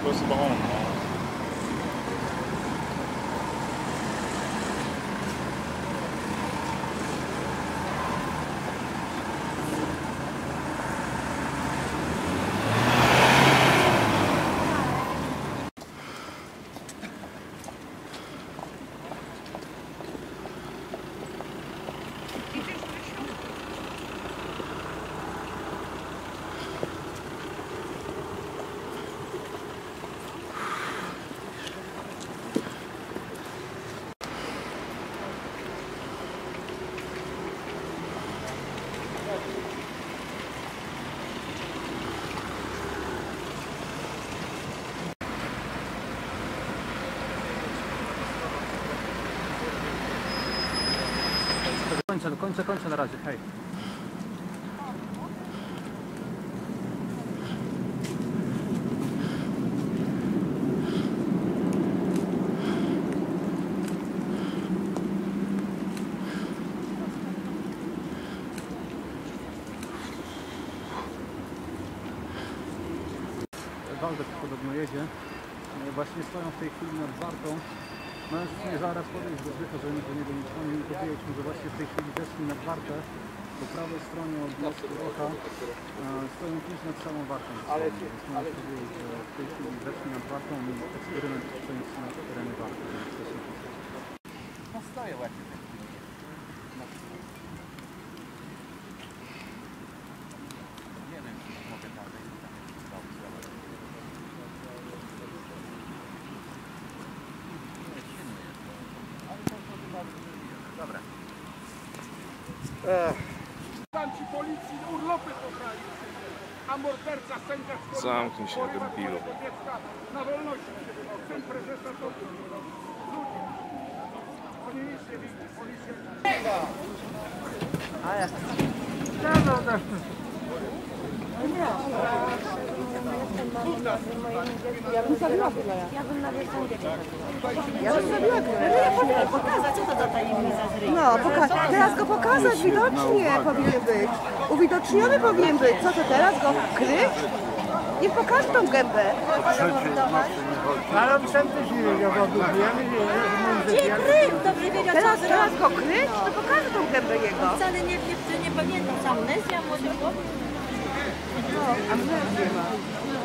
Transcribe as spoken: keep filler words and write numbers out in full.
closer to home now. Kończę, kończę, kończę na razie, hej. Waldek podobno jedzie. Właśnie stoją w tej chwili nad Wartą. Mężczyźni zaraz podejść do Zbycha, żeby do niego nie dzwonił i powiedzieć mu, że właśnie w tej chwili zeszli nad Wartę. Po prawej stronie od mostu Oka stoją tuż nad samą Wartą. Więc możesz powiedzieć, że w tej chwili zeszli nad Wartą i eksperyment przeniósł na tereny Warty. No stoję właśnie. Nie wiem, czy mogę tam wejść. Dobra. Tam ci policji urlopy pobrali, a morderca sędzia szkolny Zamknij się, debilu. na wolności. Sęd prezesa to ludzie. Oni nic nie widzą. Oni się... A ja... No, no, no. Ja bym zabiła chwilę. Ja bym nawet zabiła. Ja bym zabiła chwilę. Pokazać, co to za tajemnica z ryja. No, pokazać. Teraz go pokazać widocznie powinien być. Uwidoczniony powinien być. Co to teraz go kryć? Nie pokaż tą gębę. Ale on sam też nie wiedział, bo Gdzie kryć? Dobrze wiedział, teraz, co teraz go kryć, to pokażę tą gębę jego. wcale nie, nie, nie pamiętam. Amnezja, młody chłopak. No, amnezja ma.